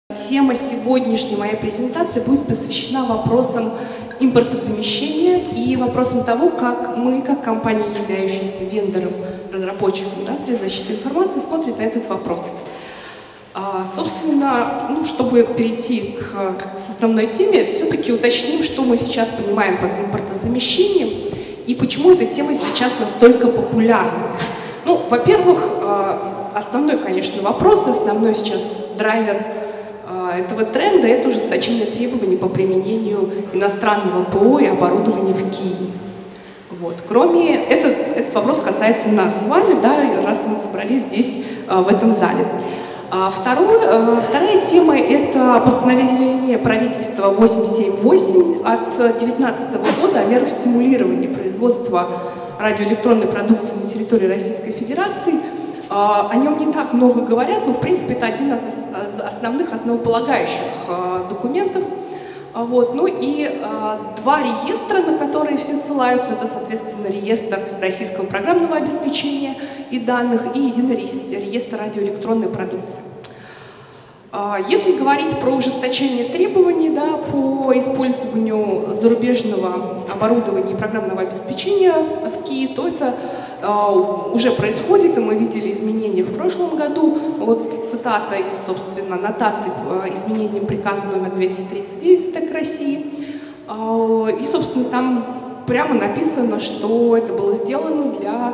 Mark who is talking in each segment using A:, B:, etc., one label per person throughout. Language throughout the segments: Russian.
A: Тема сегодняшней моей презентации будет посвящена вопросам импортозамещения и вопросам того, как мы, как компания, являющаяся вендором, разработчиком средств защиты информации, смотрим на этот вопрос. Собственно, чтобы перейти к основной теме, все-таки уточним, что мы сейчас понимаем под импортозамещением и почему эта тема сейчас настолько популярна. Во-первых, основной, конечно, вопрос, основной сейчас драйвер этого тренда – это ужесточение требований по применению иностранного ПО и оборудования в Киеве. Кроме этот вопрос касается нас с вами, раз мы собрались здесь, в этом зале. Вторая тема – это постановление правительства 878 от 2019 года о мерах стимулирования производства радиоэлектронной продукции на территории Российской Федерации. О нем не так много говорят, но в принципе это один из основных, основополагающих документов. И два реестра, на которые все ссылаются, это, соответственно, реестр российского программного обеспечения и данных и единый реестр радиоэлектронной продукции. Если говорить про ужесточение требований по использованию зарубежного оборудования и программного обеспечения в Киеве, то это уже происходит, и мы видели изменения в прошлом году. Цитата из, собственно, нотации изменениям приказа номер 239 СТЭК России. И, собственно, там прямо написано, что это было сделано для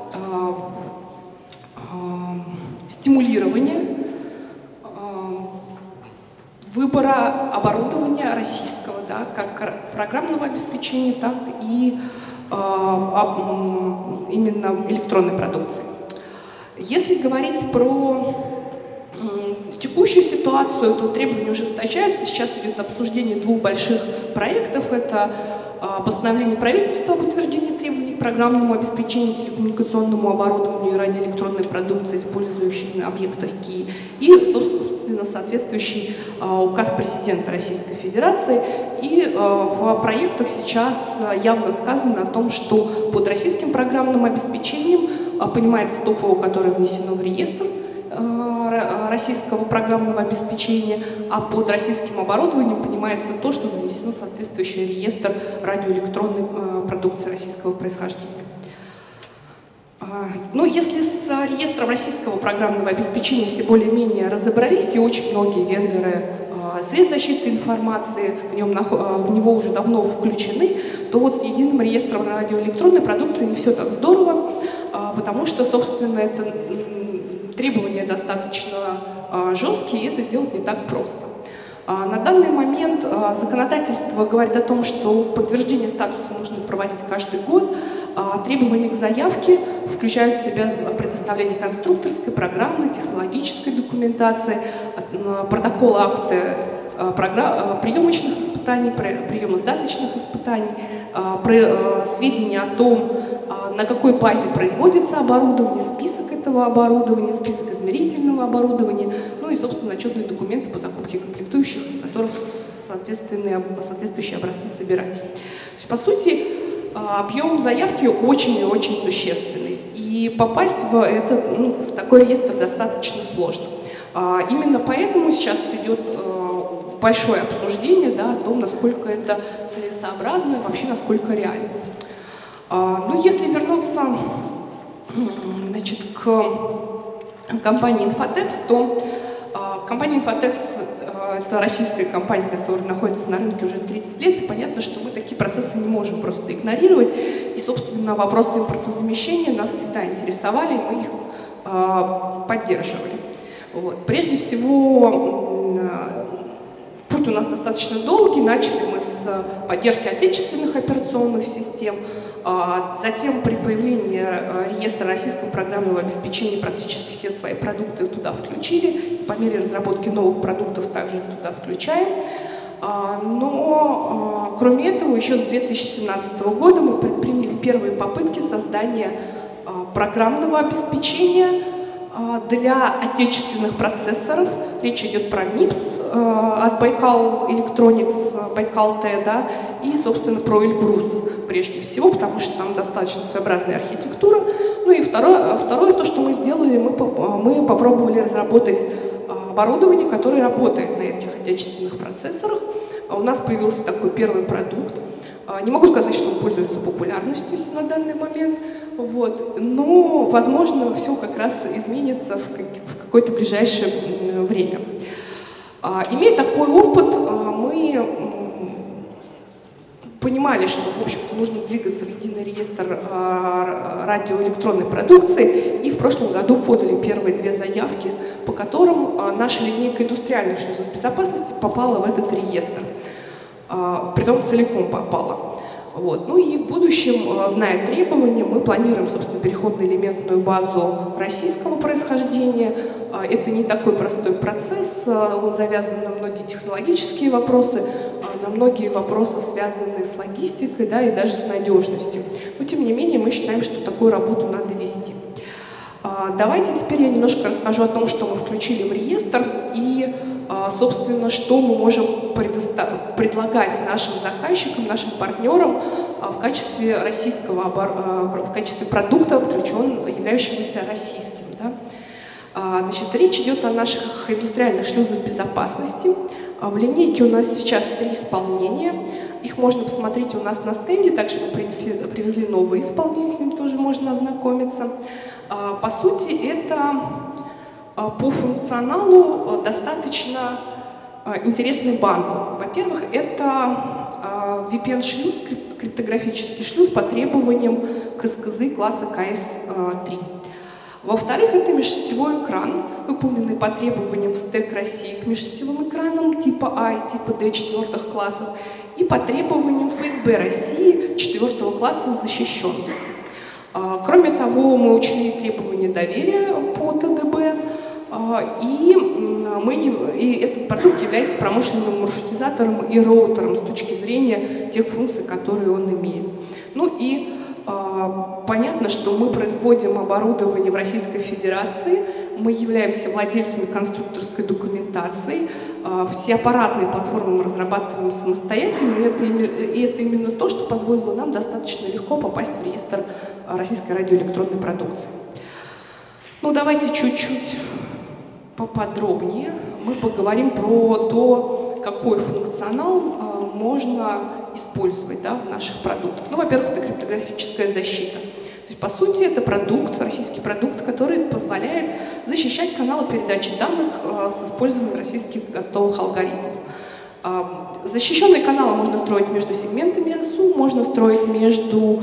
A: стимулирования выбора оборудования российского, как программного обеспечения, так и именно электронной продукции. Если говорить про текущую ситуацию, то требования ужесточаются. Сейчас идет обсуждение двух больших проектов. Это постановление правительства об утверждении требований к программному обеспечению, телекоммуникационному оборудованию и радиоэлектронной продукции, использующей на объектах КИ, и, собственно, соответствующий указ президента Российской Федерации. И в проектах сейчас явно сказано о том, что под российским программным обеспечением понимается то ПО, которое внесено в реестр российского программного обеспечения, а под российским оборудованием понимается то, что занесено в соответствующий реестр радиоэлектронной продукции российского происхождения. Если с реестром российского программного обеспечения все более-менее разобрались, и очень многие вендоры средств защиты информации в него уже давно включены, то с единым реестром радиоэлектронной продукции не все так здорово, потому что, собственно, это требования достаточно жесткие, и это сделать не так просто. На данный момент законодательство говорит о том, что подтверждение статуса нужно проводить каждый год. Требования к заявке включают в себя предоставление конструкторской, программной, технологической документации, протоколы акта приемочных испытаний, приемо-сдаточных испытаний, сведения о том, на какой базе производится оборудование, список этого оборудования, список измерительного оборудования, и, собственно, отчетные документы по закупке комплектующих, из которых соответствующие образцы собирались. То есть, по сути, объем заявки очень и очень существенный, и попасть в такой реестр достаточно сложно. Именно поэтому сейчас идет большое обсуждение о том, насколько это целесообразно и вообще насколько реально. Если вернуться к компании Infotex, то компания Infotex – это российская компания, которая находится на рынке уже 30 лет, и понятно, что мы такие процессы не можем просто игнорировать. И, собственно, вопросы импортозамещения нас всегда интересовали, и мы их поддерживали. Прежде всего, путь у нас достаточно долгий. Начали мы с поддержки отечественных операционных систем. Затем при появлении реестра российского программного обеспечения практически все свои продукты туда включили. По мере разработки новых продуктов также их туда включаем. Но кроме этого, еще с 2017 года мы предприняли первые попытки создания программного обеспечения для отечественных процессоров. Речь идет про MIPS от Baikal Electronics, Baikal-T, и, собственно, про Эльбрус прежде всего, потому что там достаточно своеобразная архитектура. И второе, то, что мы сделали, мы попробовали разработать оборудование, которое работает на этих отечественных процессорах. У нас появился такой первый продукт. Не могу сказать, что он пользуется популярностью на данный момент, вот, но, возможно, все как раз изменится в какое-то ближайшее время. Имея такой опыт, мы понимали, что, в общем-то, нужно двигаться в единый реестр радиоэлектронной продукции, и в прошлом году подали первые 2 заявки, по которым наша линейка индустриальных шлюзов безопасности попала в этот реестр. Притом целиком попала. Вот. Ну и в будущем, зная требования, мы планируем, собственно, переходно-элементную базу российского происхождения. Это не такой простой процесс, он завязан на многие технологические вопросы, на многие вопросы, связанные с логистикой, да, и даже с надежностью. Но, тем не менее, мы считаем, что такую работу надо вести. Давайте теперь я немножко расскажу о том, что мы включили в реестр и, собственно, что мы можем предлагать нашим заказчикам, нашим партнерам в качестве в качестве продукта, являющегося российским. Да? Значит, речь идет о наших индустриальных шлюзах безопасности. В линейке у нас сейчас 3 исполнения. Их можно посмотреть у нас на стенде. Также мы привезли новые исполнения, с ним тоже можно ознакомиться. По сути, это по функционалу достаточно интересный бандл. Во-первых, это VPN-шлюз, криптографический шлюз по требованиям КСКЗ класса КС-3. Во-вторых, это межсетевой экран, выполненный по требованиям в СТЭК России к межсетевым экранам типа А и типа Д 4 классов и по требованиям ФСБ России 4 класса защищенности. Кроме того, мы учли требования доверия по ТДБ, и этот продукт является промышленным маршрутизатором и роутером с точки зрения тех функций, которые он имеет. Ну и понятно, что мы производим оборудование в Российской Федерации, мы являемся владельцами конструкторской документации, все аппаратные платформы мы разрабатываем самостоятельно, и это именно то, что позволило нам достаточно легко попасть в реестр российской радиоэлектронной продукции. Ну, давайте чуть-чуть поподробнее мы поговорим про то, какой функционал можно использовать, да, в наших продуктах. Ну, во-первых, это криптографическая защита. То есть, по сути, это продукт, российский продукт, который позволяет защищать каналы передачи данных с использованием российских гостовых алгоритмов. Защищенные каналы можно строить между сегментами АСУ, можно строить между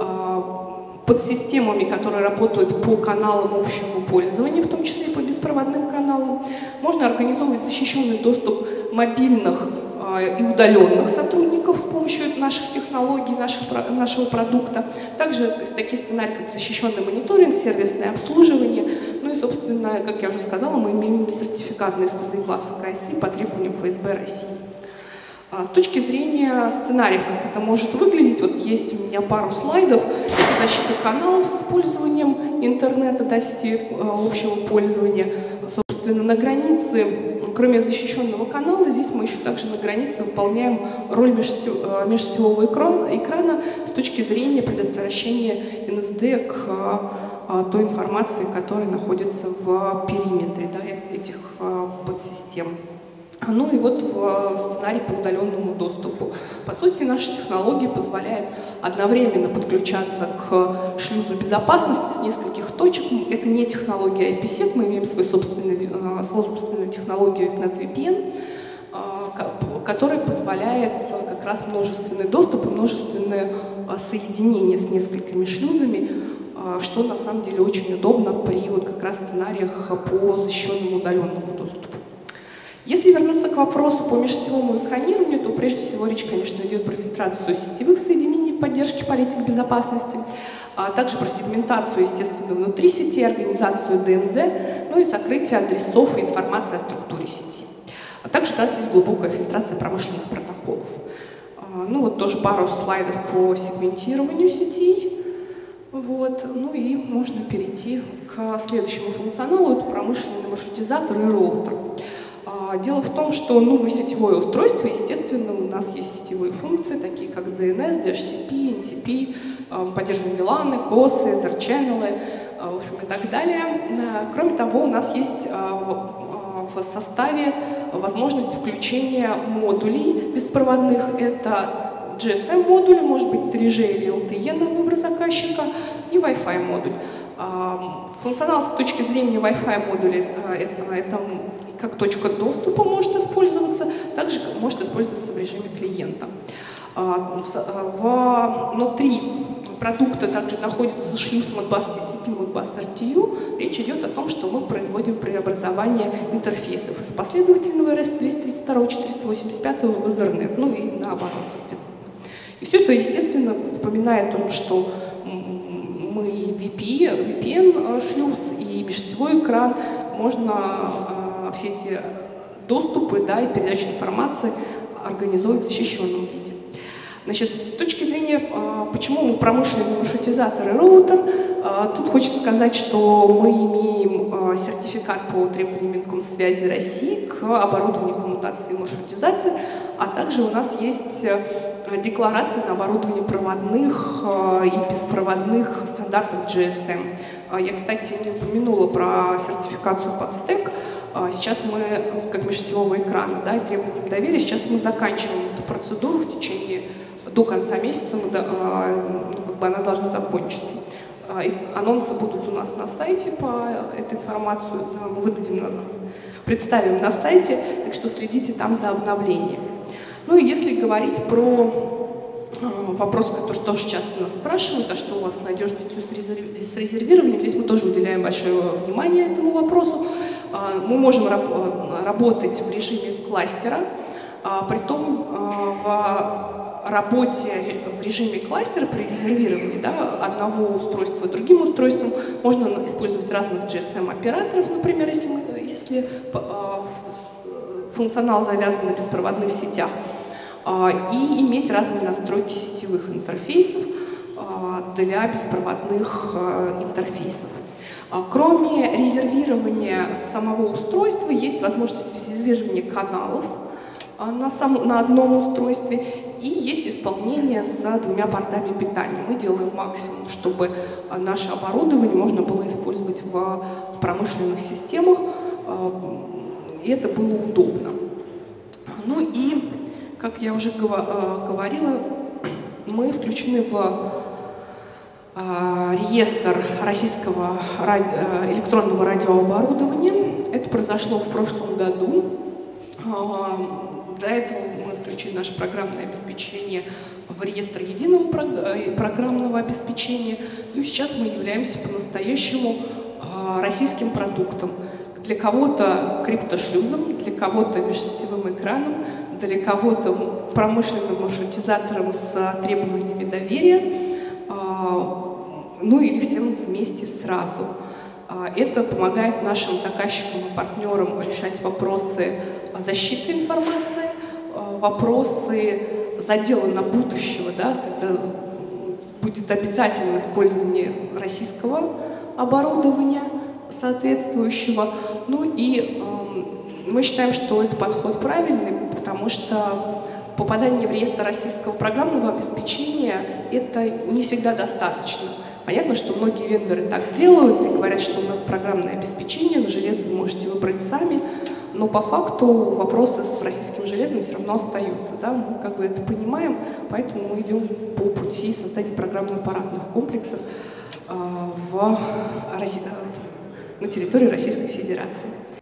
A: подсистемами, которые работают по каналам общего пользования, в том числе и по беспроводным каналам. Можно организовывать защищенный доступ мобильных и удаленных сотрудников с помощью наших технологий, нашего продукта. Также такие сценарии, как защищенный мониторинг, сервисное обслуживание. Ну и, собственно, как я уже сказала, мы имеем сертификат на СКЗ класса КС-3 по требованиям ФСБ России. С точки зрения сценариев, как это может выглядеть, вот есть у меня пару слайдов. Это защита каналов с использованием интернета, да, сети общего пользования. Собственно, на границе, кроме защищенного канала, здесь мы еще также на границе выполняем роль межсетевого экрана с точки зрения предотвращения НСД к той информации, которая находится в периметре, да, этих подсистем. Ну и вот сценарий по удаленному доступу. По сути, наша технология позволяет одновременно подключаться к шлюзу безопасности с нескольких точек. Это не технология IPsec, мы имеем свою собственную технологию NetVPN, которая позволяет как раз множественный доступ и множественное соединение с несколькими шлюзами, что на самом деле очень удобно при вот как раз сценариях по защищенному удаленному доступу. Если вернуться к вопросу по межсетевому экранированию, то прежде всего речь, конечно, идет про фильтрацию сетевых соединений, поддержки политик безопасности, а также про сегментацию, естественно, внутри сети, организацию ДМЗ, ну и сокрытие адресов и информации о структуре сети. А также у нас есть глубокая фильтрация промышленных протоколов. Ну вот тоже пару слайдов по сегментированию сетей. Вот. Ну и можно перейти к следующему функционалу, это промышленный маршрутизатор и роутер. Дело в том, что мы сетевое устройство, естественно, у нас есть сетевые функции, такие как DNS, DHCP, NTP, поддерживаем VLAN, COS, Ether-channel, в общем, и так далее. Кроме того, у нас есть в составе возможность включения модулей беспроводных. Это GSM-модуль, может быть 3G или LTE на выбор заказчика, и Wi-Fi модуль. Функционал с точки зрения Wi-Fi модуля это как точка доступа может использоваться, также может использоваться в режиме клиента. Внутри продукта также находится шлюз Modbus TCP, Modbus RTU. Речь идет о том, что мы производим преобразование интерфейсов из последовательного REST 232, 485 в Ethernet, ну и наоборот, соответственно. И все это, естественно, вспоминает о том, что мы VPN шлюз и межсетевой экран, можно все эти доступы, да, и передачу информации организовывать в защищенном виде. Значит, с точки зрения, почему мы промышленный маршрутизатор и роутер, тут хочется сказать, что мы имеем сертификат по требованиям Минкомсвязи России к оборудованию коммутации и маршрутизации, а также у нас есть декларация на оборудование проводных и беспроводных стандартов GSM. Я, кстати, не упомянула про сертификацию под стек. Сейчас мы, как межсетевого экрана, да, и требованиям доверия, сейчас мы заканчиваем эту процедуру в течение до конца месяца, она должна закончиться. Анонсы будут у нас на сайте по этой информации, мы представим на сайте, так что следите там за обновлениями. Ну и если говорить про вопрос, который тоже часто нас спрашивают, а что у вас с надежностью с резервированием, здесь мы тоже уделяем большое внимание этому вопросу. Мы можем работать в режиме кластера, притом в работе в режиме кластера при резервировании, да, одного устройства другим устройством можно использовать разных GSM-операторов, например, если функционал завязан на беспроводных сетях, и иметь разные настройки сетевых интерфейсов для беспроводных интерфейсов. Кроме резервирования самого устройства, есть возможность резервирования каналов на одном устройстве, и есть исполнение с двумя портами питания. Мы делаем максимум, чтобы наше оборудование можно было использовать в промышленных системах, и это было удобно. Ну и, как я уже говорила, мы включены в реестр российского электронного радиооборудования. Это произошло в прошлом году. До этого мы включили наше программное обеспечение в реестр единого программного обеспечения. Ну и сейчас мы являемся по-настоящему российским продуктом. Для кого-то криптошлюзом, для кого-то межсетевым экраном, для кого-то промышленным маршрутизатором с требованиями доверия, ну или всем вместе сразу. Это помогает нашим заказчикам и партнерам решать вопросы защиты информации, вопросы задела на будущего, да, когда будет обязательно использование российского оборудования соответствующего. Ну и мы считаем, что это подход правильный, потому что попадание в реестр российского программного обеспечения это не всегда достаточно. Понятно, что многие вендоры так делают и говорят, что у нас программное обеспечение, но железо вы можете выбрать сами, но по факту вопросы с российским железом все равно остаются. Да? Мы как бы это понимаем, поэтому мы идем по пути создания программно-аппаратных комплексов на территории Российской Федерации.